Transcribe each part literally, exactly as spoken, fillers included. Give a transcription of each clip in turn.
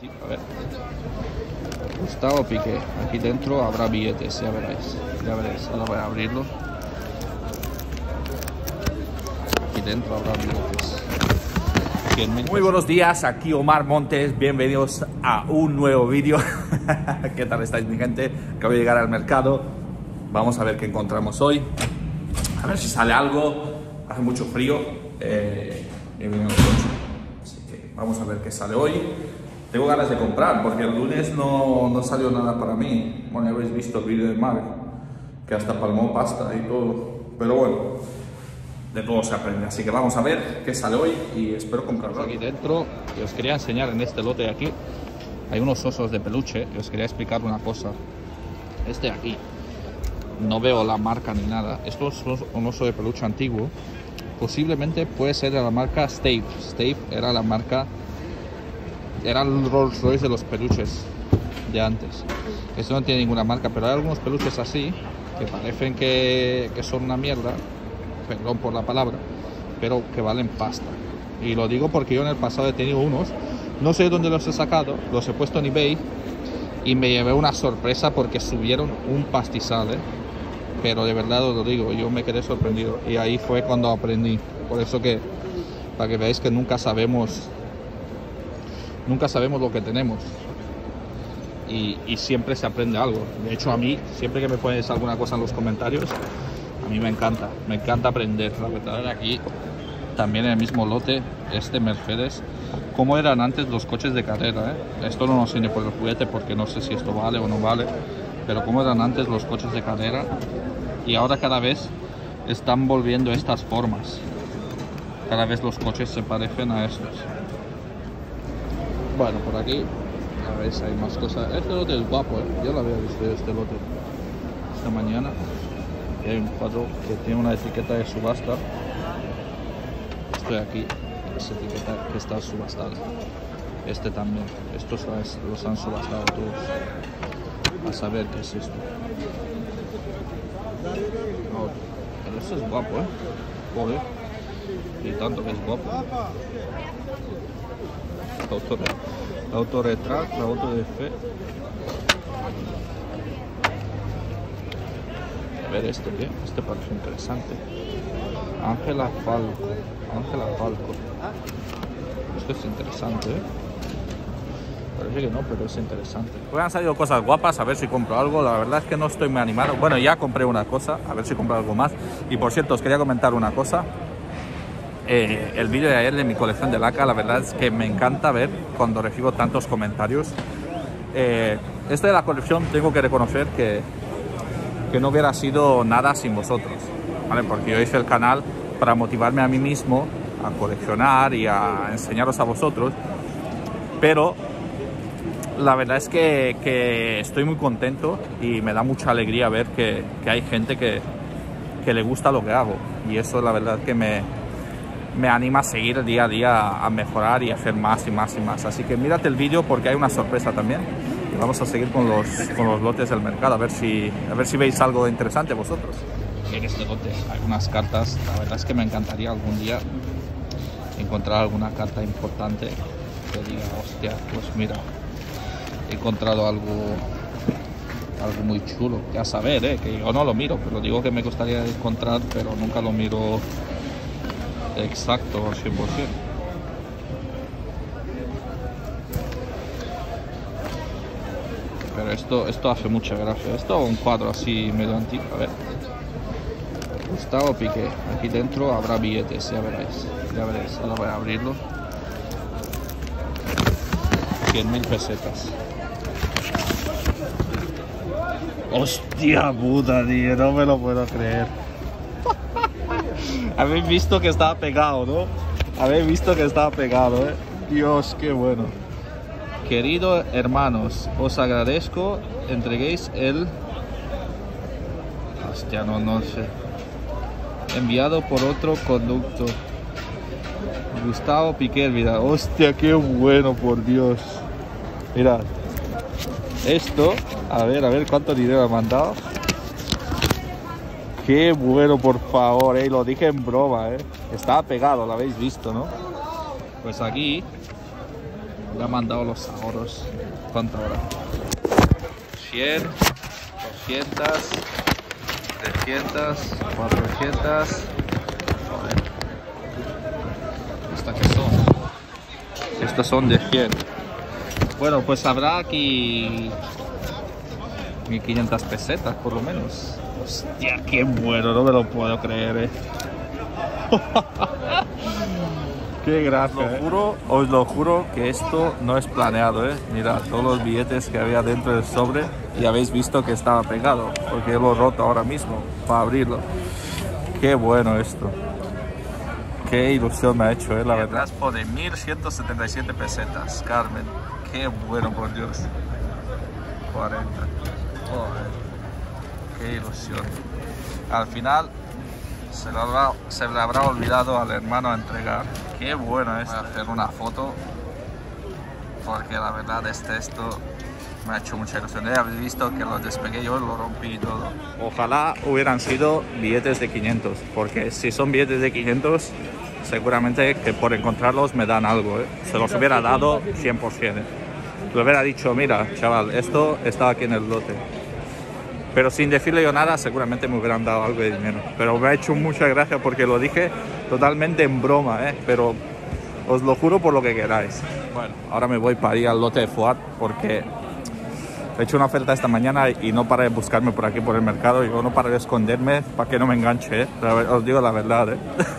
A ver. Gustavo Piqué. Aquí dentro habrá billetes, ya veréis. Ya veréis. Ahora voy a abrirlo. Aquí dentro habrá billetes. Muy buenos días, aquí Omar Montes, bienvenidos a un nuevo vídeo. ¿Qué tal estáis, mi gente? Acabo de llegar al mercado, vamos a ver qué encontramos hoy, a ver si sale algo. Hace mucho frío, eh, he venido al coche, así que vamos a ver qué sale hoy. Tengo ganas de comprar porque el lunes no, no salió nada para mí. Bueno, ya habéis visto el vídeo de Mark, que hasta palmó pasta y todo, pero bueno, de todo se aprende, así que vamos a ver qué sale hoy y espero comprarlo. Aquí dentro, y os quería enseñar en este lote de aquí, hay unos osos de peluche, y os quería explicar una cosa. Este de aquí, no veo la marca ni nada, esto es un oso de peluche antiguo, posiblemente puede ser de la marca Stave. Stave era la marca, era el Rolls Royce de los peluches de antes. Esto no tiene ninguna marca, pero hay algunos peluches así, que parecen que, que son una mierda, perdón por la palabra, pero que valen pasta. Y lo digo porque yo en el pasado he tenido unos, no sé dónde los he sacado, los he puesto en eBay y me llevé una sorpresa porque subieron un pastizal, ¿eh? Pero de verdad os lo digo, yo me quedé sorprendido y ahí fue cuando aprendí. Por eso que, para que veáis que nunca sabemos, nunca sabemos lo que tenemos. Y, y siempre se aprende algo. De hecho, a mí, siempre que me pones alguna cosa en los comentarios, a mí me encanta, me encanta aprender. La verdad, aquí también en el mismo lote, este Mercedes, cómo eran antes los coches de carrera, ¿eh? Esto no nos tiene por el juguete porque no sé si esto vale o no vale, pero cómo eran antes los coches de carrera y ahora cada vez están volviendo estas formas. Cada vez los coches se parecen a estos. Bueno, por aquí, a ver si hay más cosas. Este lote es guapo, ¿eh? Yo lo había visto este lote esta mañana. Y hay un cuadro que tiene una etiqueta de subasta. Estoy aquí, esa etiqueta que está subastada. Este también, estos los han subastado todos. A saber qué es esto. Oh, pero esto es guapo, eh. Joder. Y tanto que es guapo. Autorretrato, autorretrato, la auto de fe. A ver este, ¿qué? Este parece interesante. Ángela Falco. Ángela Falco. Esto es interesante, ¿eh? Parece que no, pero es interesante. Pues han salido cosas guapas, a ver si compro algo. La verdad es que no estoy muy animado. Bueno, ya compré una cosa, a ver si compro algo más. Y por cierto, os quería comentar una cosa. Eh, el vídeo de ayer de mi colección de laca, la verdad es que me encanta ver cuando recibo tantos comentarios. Eh, esto de la colección tengo que reconocer que que no hubiera sido nada sin vosotros, ¿vale? Porque yo hice el canal para motivarme a mí mismo a coleccionar y a enseñaros a vosotros, pero la verdad es que, que estoy muy contento y me da mucha alegría ver que, que hay gente que, que le gusta lo que hago, y eso la verdad que me, me anima a seguir día a día a mejorar y a hacer más y más y más. Así que mírate el vídeo porque hay una sorpresa también. Y vamos a seguir con los, con los lotes del mercado, a ver si, a ver si veis algo interesante vosotros. En este lote hay unas cartas, la verdad es que me encantaría algún día encontrar alguna carta importante que diga, hostia, pues mira, he encontrado algo, algo muy chulo. Ya saber, ¿eh? Que yo no lo miro, pero digo que me gustaría encontrar, pero nunca lo miro exacto al cien por cien. Pero esto, esto hace mucha gracia. Esto es un cuadro así medio antiguo. A ver. Gustavo Piqué. Aquí dentro habrá billetes, ya veréis. Ya veréis. Ahora voy a abrirlo. cien mil pesetas. Hostia puta, tío. No me lo puedo creer. Habéis visto que estaba pegado, ¿no? Habéis visto que estaba pegado, ¿eh? Dios, qué bueno. Queridos hermanos, os agradezco, entreguéis el... Hostia, no, no sé. Enviado por otro conducto. Gustavo Piqué, mira. Hostia, qué bueno, por Dios. Mirad. Esto, a ver, a ver cuánto dinero ha mandado. Qué bueno, por favor, eh. Lo dije en broma, eh. Estaba pegado, lo habéis visto, ¿no? Pues aquí Le ha mandado los ahorros. ¿Cuánto ahora? cien, doscientos, trescientos, cuatrocientos. Joder. ¿Estas qué son? Estas son de cien. Bueno, pues habrá aquí mil quinientas pesetas por lo menos. Hostia, qué bueno, no me lo puedo creer, eh. Qué gracia, Os lo eh. juro, os lo juro que esto no es planeado, ¿eh? Mirad, todos los billetes que había dentro del sobre y habéis visto que estaba pegado, porque lo he roto ahora mismo para abrirlo. Qué bueno esto. Qué ilusión me ha hecho, ¿eh? La verdad. Pone mil ciento setenta y siete pesetas, Carmen. Qué bueno, por Dios. cuarenta. Joder. Qué ilusión. Al final se le, habrá, se le habrá olvidado al hermano entregar. Qué bueno es. Voy a hacer una foto porque la verdad este esto me ha hecho mucha ilusión. Ya habéis visto que lo despegué yo, lo rompí y todo. Ojalá hubieran sido billetes de quinientos, porque si son billetes de quinientos seguramente que por encontrarlos me dan algo, ¿eh? Se los hubiera dado cien por cien, ¿eh? Le hubiera dicho, mira, chaval, esto está aquí en el lote. Pero sin decirle yo nada, seguramente me hubieran dado algo de dinero. Pero me ha hecho mucha gracia porque lo dije totalmente en broma, ¿eh? Pero os lo juro por lo que queráis. Bueno, ahora me voy para ir al lote de Fuad porque he hecho una oferta esta mañana y no para de buscarme por aquí por el mercado. Yo no para de esconderme para que no me enganche, ¿eh? Os digo la verdad, ¿eh?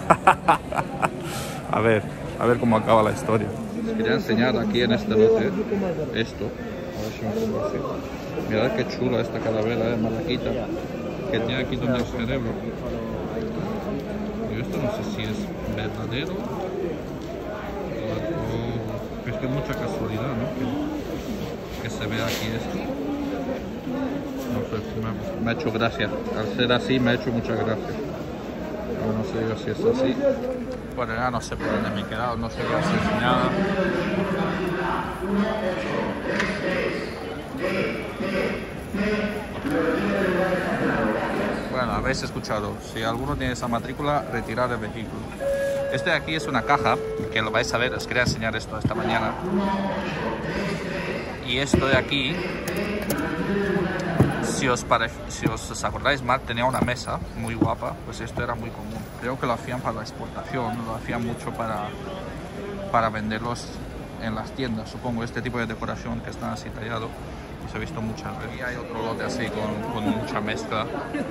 A ver, a ver cómo acaba la historia. Os quería enseñar aquí en este lote esto. A ver si me pongo así. Mirad qué chula esta calavera de malaquita que tiene aquí donde el cerebro. Yo esto no sé si es verdadero o, o es que es mucha casualidad, ¿no? Que, que se vea aquí esto. No sé, me, me ha hecho gracia. Al ser así me ha hecho mucha gracia. Pero no sé yo si es así. Bueno, ya no sé por dónde me he quedado, no sé qué os he enseñado. Bueno, habéis escuchado. Si alguno tiene esa matrícula, retirar el vehículo. Este de aquí es una caja, que lo vais a ver, os quería enseñar esto esta mañana. Y esto de aquí, si os, pare... si os acordáis mal, tenía una mesa muy guapa, pues esto era muy común. Creo que lo hacían para la exportación, lo hacían mucho para, para venderlos en las tiendas, supongo, este tipo de decoración que están así tallado. He visto muchas veces. Y hay otro lote así con, con mucha mezcla,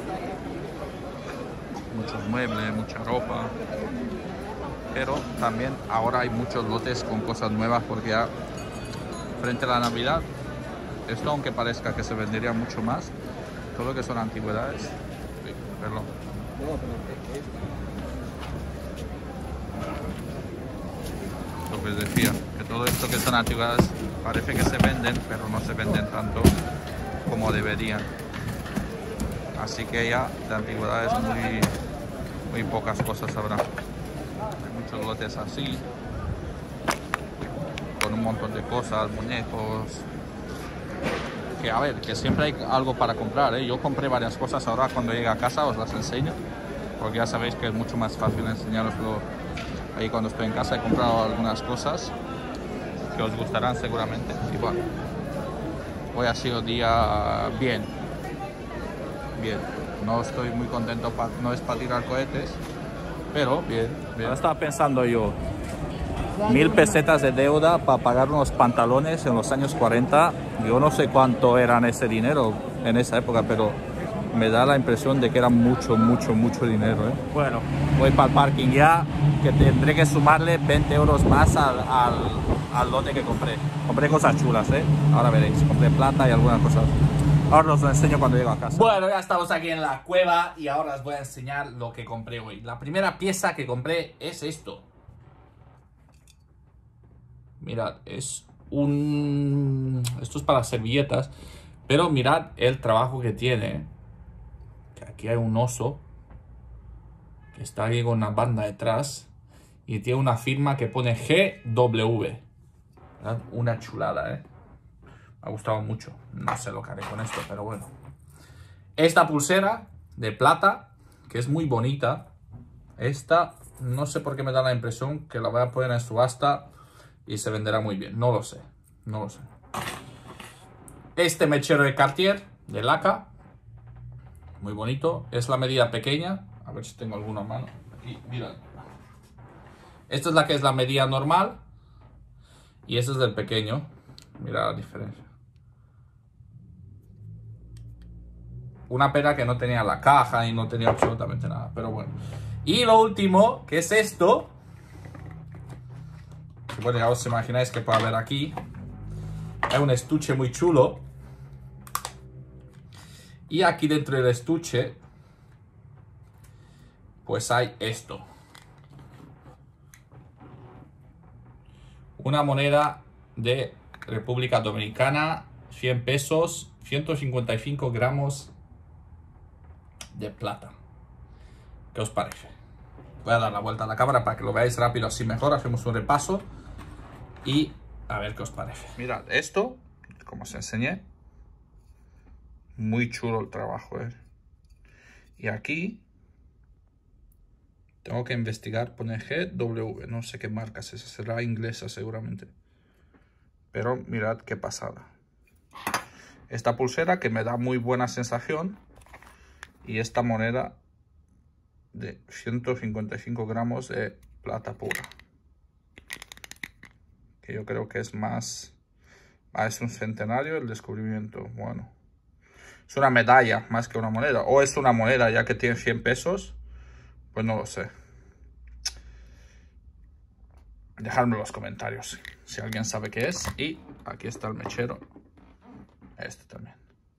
muchos muebles, mucha ropa, pero también ahora hay muchos lotes con cosas nuevas porque ya frente a la Navidad esto, aunque parezca que se vendería mucho más, todo lo que son antigüedades. Sí, perdón. Lo que os decía, que todo esto que son antigüedades parece que se venden, pero no se venden tanto como deberían. Así que ya de antigüedades muy, muy pocas cosas habrá. Hay muchos lotes así, con un montón de cosas, muñecos. Que a ver, que siempre hay algo para comprar, ¿eh? Yo compré varias cosas, ahora cuando llegue a casa os las enseño, porque ya sabéis que es mucho más fácil enseñaroslo ahí cuando estoy en casa. He comprado algunas cosas que os gustarán seguramente. Y bueno, hoy ha sido día bien, bien. No estoy muy contento, pa, no es para tirar cohetes, pero bien, bien. Ahora estaba pensando yo, mil pesetas de deuda para pagar unos pantalones en los años cuarenta. Yo no sé cuánto eran ese dinero en esa época, pero me da la impresión de que era mucho, mucho, mucho dinero, ¿eh? Bueno, voy para el parking ya, que tendré que sumarle veinte euros más al, al, al lote que compré. Compré cosas chulas, ¿eh? Ahora veréis, compré plata y algunas cosas. Ahora os lo enseño cuando llego a casa. Bueno, ya estamos aquí en la cueva y ahora os voy a enseñar lo que compré hoy. La primera pieza que compré es esto. Mirad, es un... Esto es para servilletas, pero mirad el trabajo que tiene. Que aquí hay un oso que está aquí con una banda detrás y tiene una firma que pone G W. ¿Verdad? Una chulada, ¿eh? Me ha gustado mucho. No sé lo que haré con esto, pero bueno. Esta pulsera de plata, que es muy bonita. Esta, no sé por qué me da la impresión que la voy a poner en subasta y se venderá muy bien. No lo sé, no lo sé. Este mechero de Cartier, de laca, muy bonito. Es la medida pequeña. A ver si tengo alguna mano. Aquí, mirad. Esta es la que es la medida normal. Y este es del pequeño. Mira la diferencia. Una pena que no tenía la caja y no tenía absolutamente nada. Pero bueno. Y lo último, que es esto. Que bueno, ya os imagináis que puede haber aquí. Hay un estuche muy chulo. Y aquí dentro del estuche, pues hay esto. Una moneda de República Dominicana, cien pesos, ciento cincuenta y cinco gramos de plata. ¿Qué os parece? Voy a dar la vuelta a la cámara para que lo veáis rápido, así mejor. Hacemos un repaso y a ver qué os parece. Mirad, esto, como os enseñé, muy chulo el trabajo, ¿eh? Y aquí tengo que investigar, pone G W, no sé qué marca es esa, será inglesa seguramente. Pero mirad qué pasada. Esta pulsera que me da muy buena sensación. Y esta moneda de ciento cincuenta y cinco gramos de plata pura. Que yo creo que es más... Ah, es un centenario el descubrimiento. Bueno. Es una medalla más que una moneda. O es una moneda ya que tiene cien pesos. Pues no lo sé. Dejadme en los comentarios si alguien sabe qué es. Y aquí está el mechero. Este también.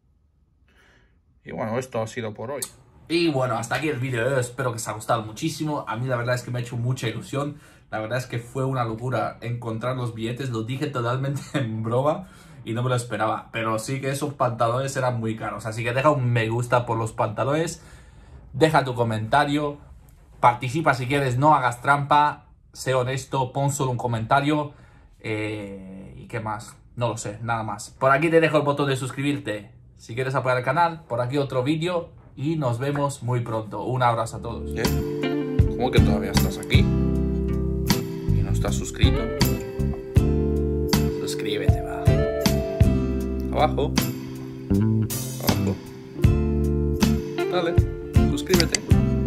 Y bueno, esto ha sido por hoy. Y bueno, hasta aquí el vídeo. Espero que os haya gustado muchísimo. A mí la verdad es que me ha hecho mucha ilusión. La verdad es que fue una locura encontrar los billetes. Lo dije totalmente en broma y no me lo esperaba. Pero sí que esos pantalones eran muy caros. Así que deja un me gusta por los pantalones. Deja tu comentario. Participa si quieres, no hagas trampa. Sé honesto, pon solo un comentario. Eh, ¿Y qué más? No lo sé, nada más. Por aquí te dejo el botón de suscribirte si quieres apoyar el canal. Por aquí otro vídeo. Y nos vemos muy pronto. Un abrazo a todos. ¿Qué? ¿Cómo que todavía estás aquí? ¿Y no estás suscrito? Suscríbete, va. Abajo. Abajo. Dale, suscríbete.